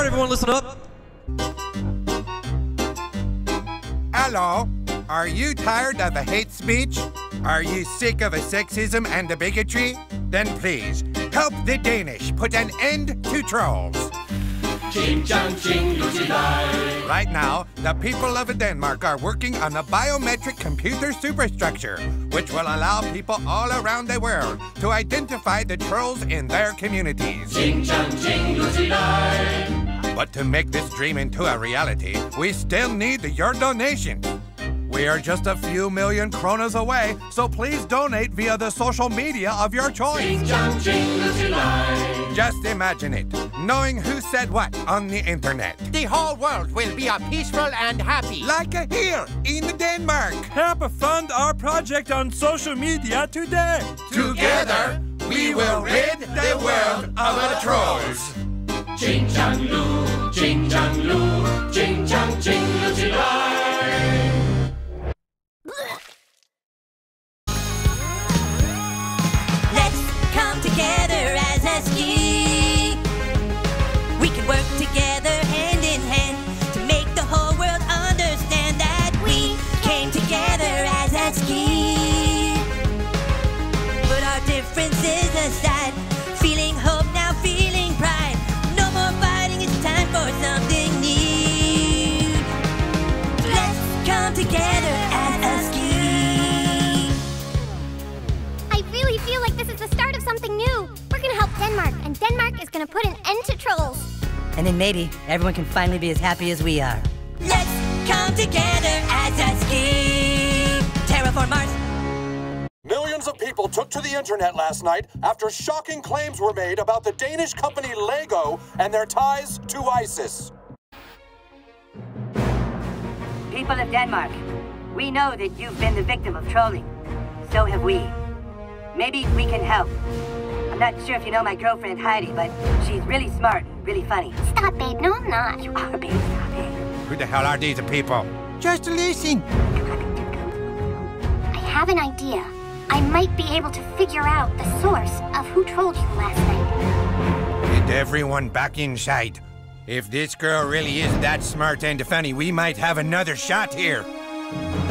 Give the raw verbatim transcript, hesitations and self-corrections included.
right, everyone, listen up. Hello. Are you tired of the hate speech? Are you sick of the sexism and the bigotry? Then please, help the Danish put an end to trolls. Right now, the people of Denmark are working on a biometric computer superstructure, which will allow people all around the world to identify the trolls in their communities. But to make this dream into a reality, we still need your donations. We are just a few million kronas away, so please donate via the social media of your choice. Just imagine it, knowing who said what on the internet. The whole world will be a peaceful and happy. Like a here in Denmark. Help fund our project on social media today. Together, we will rid the world of the trolls. Ching chang lu, ching chang lu, ching chang ching lu ching lai. Let's come together as a ski. We can work together hand in hand to make the whole world understand that we came together as a ski. Put our differences aside, feeling hope now, feeling pride. No more fighting, it's time for something new. Let's come together as a ski. I really feel like this is the start of something new. We're gonna help Denmark, and Denmark is gonna put an end to trolls. And then maybe everyone can finally be as happy as we are. Let's come together as a ski. Terraform Mars. Millions of people took to the internet last night after shocking claims were made about the Danish company Lego and their ties to ISIS. People of Denmark, we know that you've been the victim of trolling. So have we. Maybe we can help. I'm not sure if you know my girlfriend Heidi, but she's really smart and really funny. Stop, babe. No, I'm not. You are, babe. Stop it. Who the hell are these people? Just listen. I have an idea. I might be able to figure out the source of who trolled you last night. Get everyone back inside. If this girl really is that smart and funny, we might have another shot here.